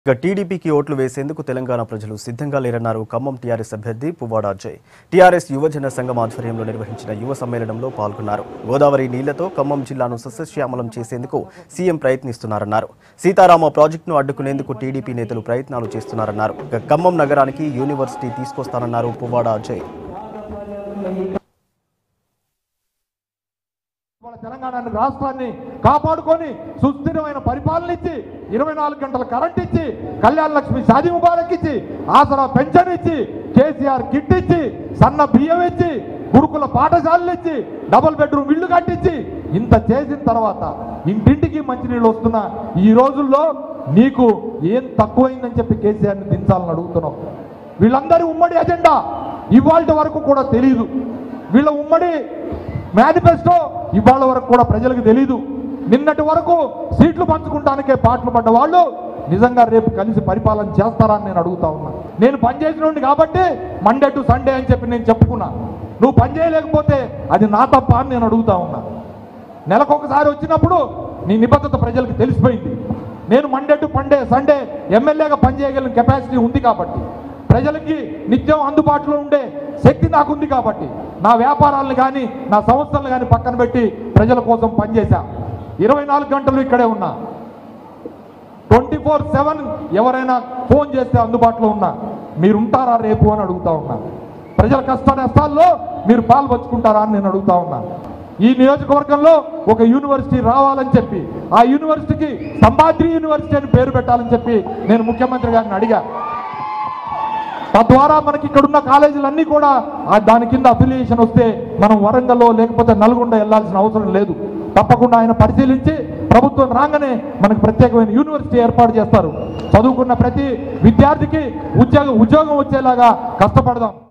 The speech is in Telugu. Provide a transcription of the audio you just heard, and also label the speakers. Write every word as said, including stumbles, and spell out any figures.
Speaker 1: ఇక టీడీపీకి ఓట్లు వేసేందుకు తెలంగాణ ప్రజలు సిద్ధంగా లేరన్నారు ఖమ్మం టీఆర్ఎస్ అభ్యర్థి పువ్వాడ అజయ్. టీఆర్ఎస్ యువజన సంఘం ఆధ్వర్యంలో నిర్వహించిన యువ సమ్మేళనంలో పాల్గొన్నారు. గోదావరి నీళ్లతో ఖమ్మం జిల్లాను సస్యశ్యామలం చేసేందుకు సీఎం ప్రయత్నిస్తున్నారన్నారు. సీతారామ ప్రాజెక్టును అడ్డుకునేందుకు టీడీపీ నేతలు ప్రయత్నాలు చేస్తున్నారన్నారు. ఇక ఖమ్మం నగరానికి యూనివర్సిటీ తీసుకొస్తానన్నారు పువ్వాడ అజయ్.
Speaker 2: తెలంగాణ రాష్ట్రాన్ని కాపాడుకొని సుస్థిరమైన పరిపాలన ఇచ్చి ఇరవై నాలుగు గంటల కరెంట్ ఇచ్చి కళ్యాణ లక్ష్మి షాదీ ముబారక్ ఇచ్చి ఆసరా పెన్షన్ ఇచ్చి కేసీఆర్ కిట్ ఇచ్చి సన్న బియ్యం ఇచ్చి గురుకుల పాఠశాలలు ఇచ్చి డబుల్ బెడ్రూమ్ ఇళ్లు కట్టించి ఇంత చేసిన తర్వాత ఇంటింటికి మంచినీళ్ళు వస్తున్న ఈ రోజుల్లో నీకు ఏం తక్కువైందని చెప్పి కేసీఆర్ని దించాలని అడుగుతున్నావు. వీళ్ళందరి ఉమ్మడి ఎజెండా ఇవాళ వరకు కూడా తెలియదు. వీళ్ళ ఉమ్మడి మేనిఫెస్టో ఇవాళ వరకు కూడా ప్రజలకు తెలీదు. నిన్నటి వరకు సీట్లు పంచుకుంటానికే పాటలు పడ్డ వాళ్ళు నిజంగా రేపు కలిసి పరిపాలన చేస్తారని నేను అడుగుతా ఉన్నా. నేను పనిచేసినోడిని కాబట్టి మండే టు సండే అని చెప్పి నేను చెప్పుకున్నా. నువ్వు పని చేయలేకపోతే అది నా తప్ప అని నేను అడుగుతా ఉన్నా. నెలకొకసారి వచ్చినప్పుడు నీ నిబద్ధత ప్రజలకు తెలిసిపోయింది. నేను మండే టు పండే సండే ఎమ్మెల్యేగా పనిచేయగలిగిన కెపాసిటీ ఉంది కాబట్టి, ప్రజలకి నిత్యం అందుబాటులో ఉండే శక్తి నాకుంది కాబట్టి నా వ్యాపారాలను కానీ నా సంస్థలను కానీ పక్కన పెట్టి ప్రజల కోసం పనిచేశా. ఇరవై నాలుగు గంటలు ఇక్కడే ఉన్నా. ట్వంటీ ఫోర్ సెవెన్ ఎవరైనా ఫోన్ చేస్తే అందుబాటులో ఉన్నా. మీరు ఉంటారా రేపు అని అడుగుతా ఉన్నా. ప్రజల కష్ట నష్టాల్లో మీరు పాలు పంచుకుంటారా అని నేను అడుగుతా ఉన్నా. ఈ నియోజకవర్గంలో ఒక యూనివర్సిటీ రావాలని చెప్పి, ఆ యూనివర్సిటీకి సంబాద్రి యూనివర్సిటీ అని పేరు పెట్టాలని చెప్పి నేను ముఖ్యమంత్రి గారిని అడిగా. తద్వారా మనకి ఇక్కడున్న కాలేజీలన్నీ కూడా దాని కింద అఫిలియేషన్ వస్తే మనం వరంగల్లో లేకపోతే నల్గొండ వెళ్లాల్సిన అవసరం లేదు. తప్పకుండా ఆయన పరిశీలించి ప్రభుత్వం రాగానే మనకు ప్రత్యేకమైన యూనివర్సిటీ ఏర్పాటు చేస్తారు. చదువుకున్న ప్రతి విద్యార్థికి ఉద్యోగం ఉద్యోగం వచ్చేలాగా కష్టపడదాం.